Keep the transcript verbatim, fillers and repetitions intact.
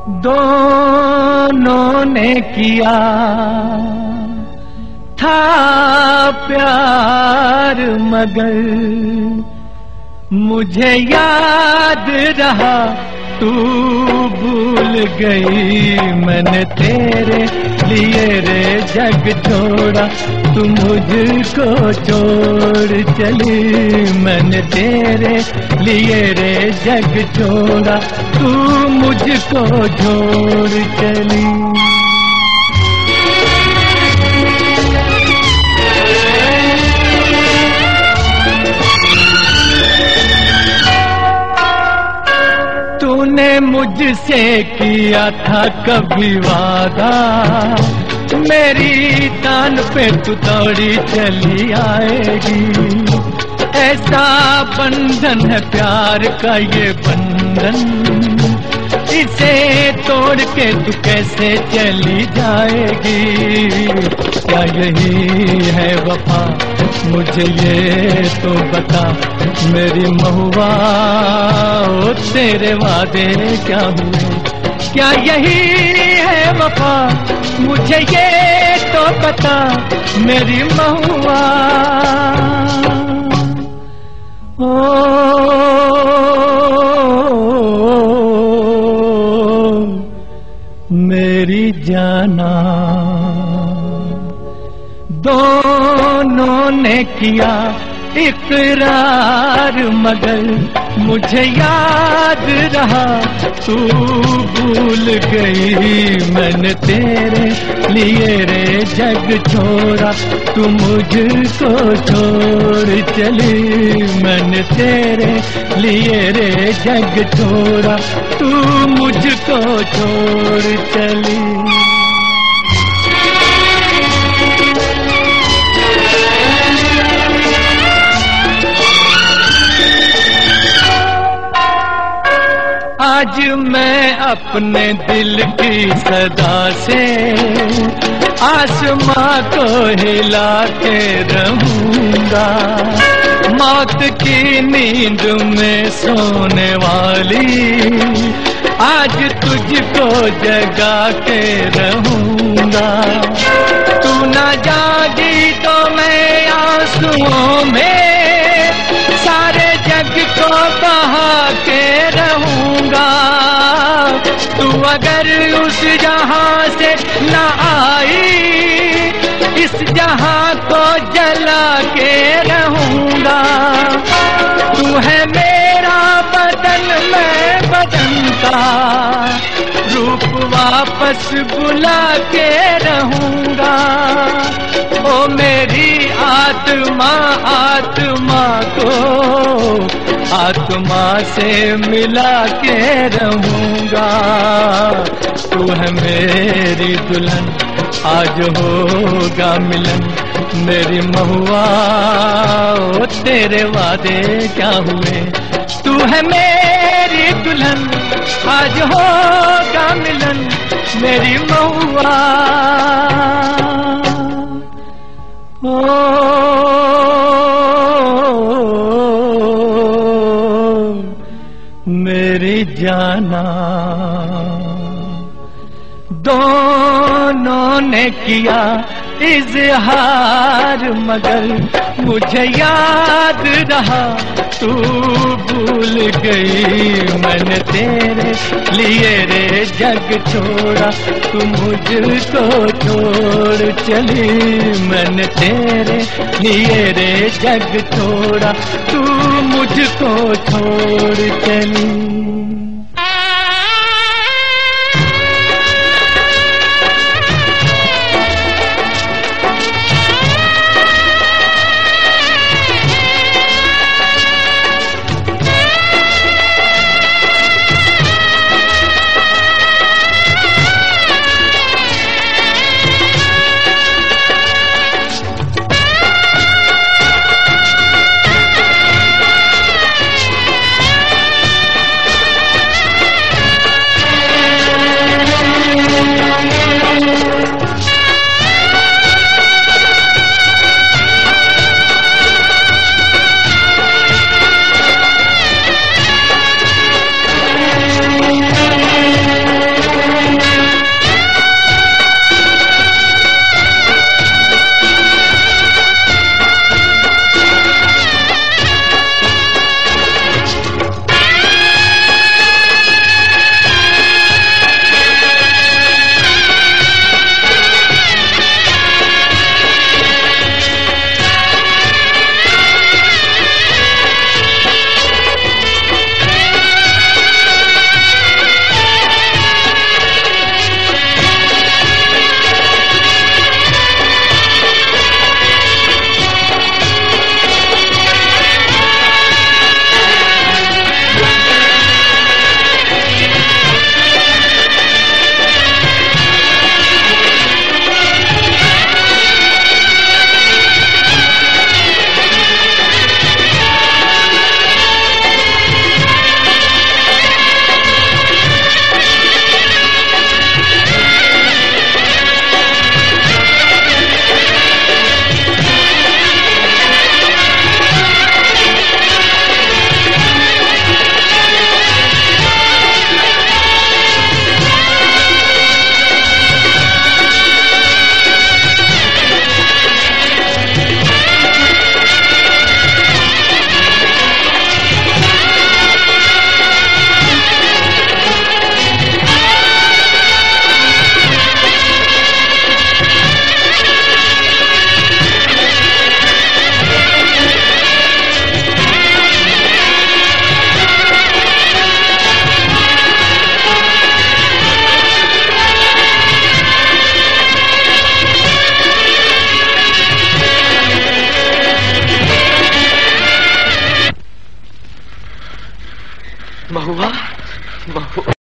दोनों ने किया था प्यार, मगर मुझे याद रहा तू भूल गई। मैंने तेरे लिए रे जग छोड़ा, तू मुझको छोड़ चली। मैंने तेरे लिए रे जग छोड़ा, तू मुझको छोड़ चली। तूने मुझसे किया था कभी वादा, मेरी तान पे तू दौड़ी चली आएगी। ऐसा बंधन है प्यार का ये बंधन, इसे तोड़ के तू कैसे चली जाएगी। क्या यही है वफा, मुझे ये तो बता मेरी महुआ, ओ तेरे वादे क्या हुए। क्या यही है वफा, मुझे ये तो बता मेरी महुआ। ओ मेरी जाना, दोनों ने किया इकरार, मगर मुझे याद रहा तू भूल गई। मैंने तेरे लिए रे जग छोड़ा, तू मुझको छोड़ चली। मैंने तेरे लिए रे जग छोड़ा, तू मुझको छोड़ चली। आज मैं अपने दिल की सदा से आसमां को हिला के रहूंगा। मौत की नींद में सोने वाली आज तुझको जगा के रहूंगा। तू ना जागी तो मैं आंसुओं में सारे जग को बहा के रहूंगा। तू अगर उस जहां से न आई, इस जहां को जला के रहूंगा। तू है मेरा बदन, मैं बदन का रूप वापस बुला के रहूंगा। ओ मेरी आत्मा, आत्मा को आत्मा से मिला के रहूंगा। तू है मेरी दुल्हन, आज होगा मिलन मेरी महुआ, ओ तेरे वादे क्या हुए। तू है मेरी दुल्हन, आज होगा मिलन मेरी महुआ। ओ मेरी जाना, दोनों ने किया इजहार, मगर मुझे याद रहा तू भूल गई। मैंने तेरे लिए रे जग छोड़ा, तू मुझको छोड़ चली। मैंने तेरे लिए रे जग छोड़ा, तू मुझको छोड़ चली। बहू